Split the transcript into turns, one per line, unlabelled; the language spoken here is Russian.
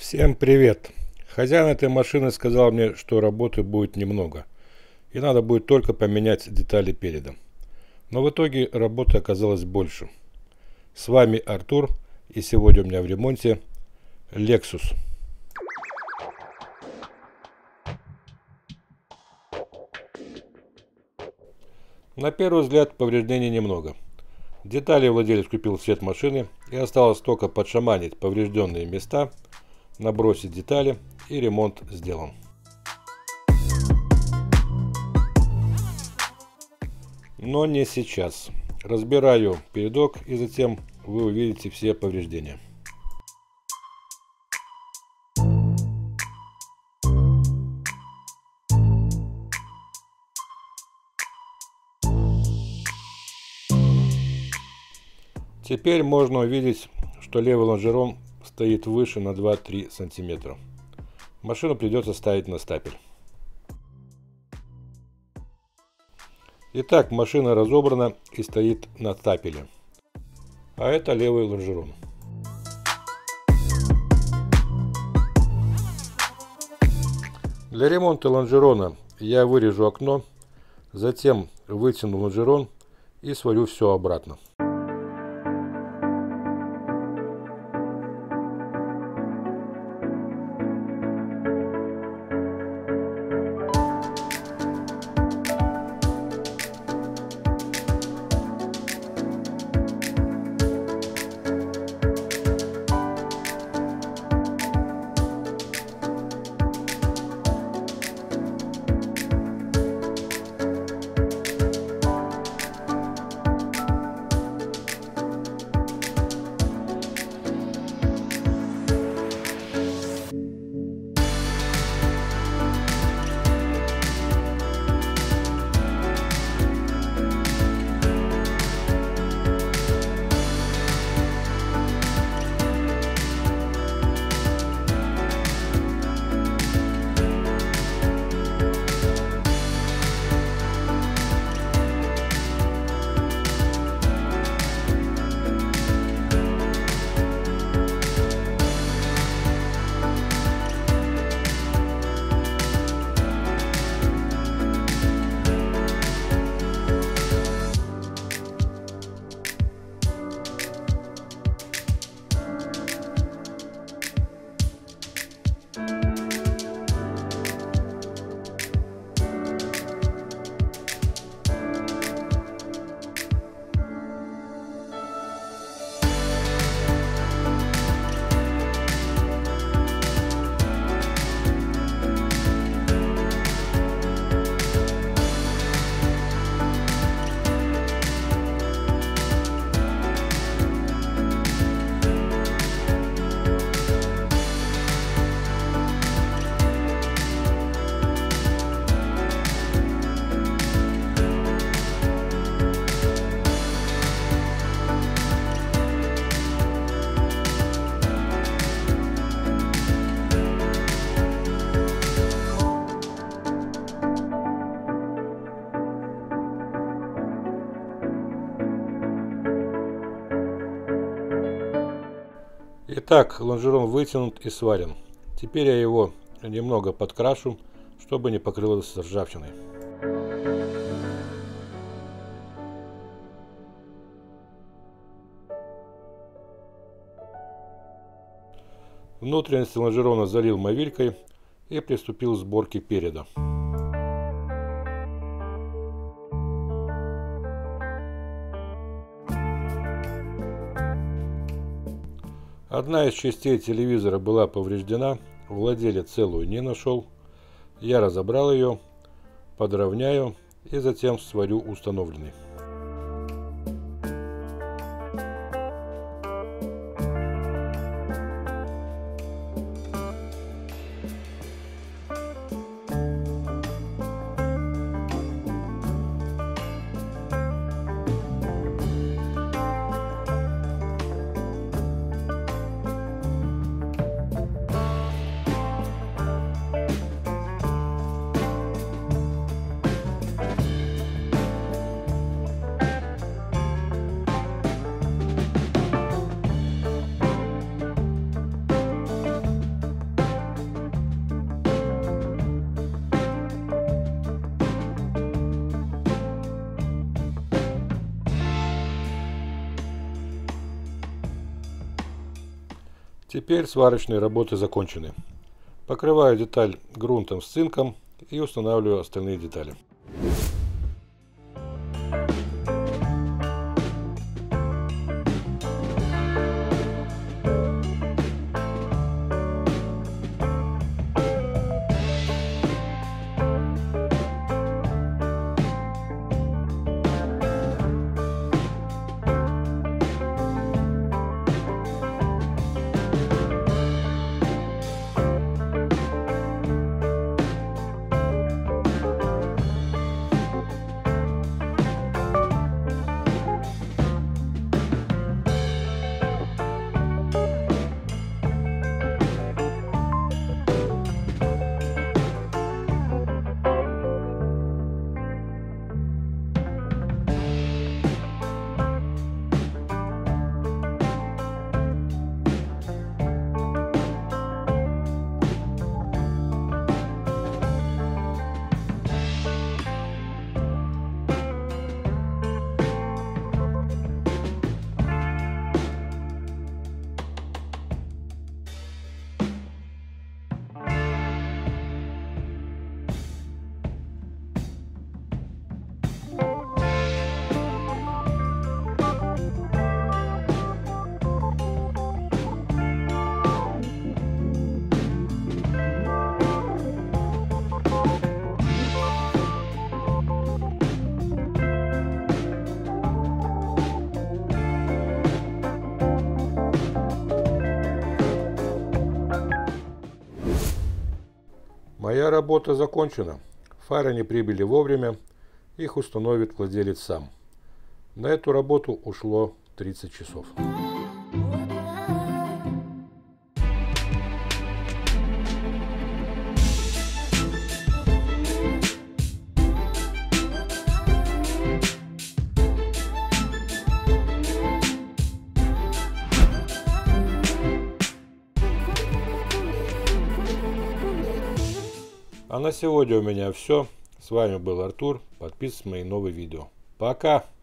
Всем привет! Хозяин этой машины сказал мне, что работы будет немного, и надо будет только поменять детали переда. Но в итоге работы оказалось больше. С вами Артур, и сегодня у меня в ремонте Lexus. На первый взгляд повреждений немного. Детали владелец купил в цвет машины, и осталось только подшаманить поврежденные места, набросить детали, и ремонт сделан. Но не сейчас. Разбираю передок, и затем вы увидите все повреждения. Теперь можно увидеть, что левый лонжерон стоит выше на 2-3 сантиметра. Машину придется ставить на стапель. Итак, машина разобрана и стоит на стапеле. А это левый лонжерон. Для ремонта лонжерона я вырежу окно, затем вытяну лонжерон и сварю все обратно. Итак, лонжерон вытянут и сварен. Теперь я его немного подкрашу, чтобы не покрылось ржавчиной. Внутренности лонжерона залил мовилькой и приступил к сборке переда. Одна из частей телевизора была повреждена, владелец целую не нашел. Я разобрал ее, подровняю и затем сварю установленный. Теперь сварочные работы закончены. Покрываю деталь грунтом с цинком и устанавливаю остальные детали. Моя работа закончена. Фары не прибыли вовремя, их установит владелец сам. На эту работу ушло 30 часов. А на сегодня у меня все. С вами был Артур. Подписывайтесь на мои новые видео. Пока!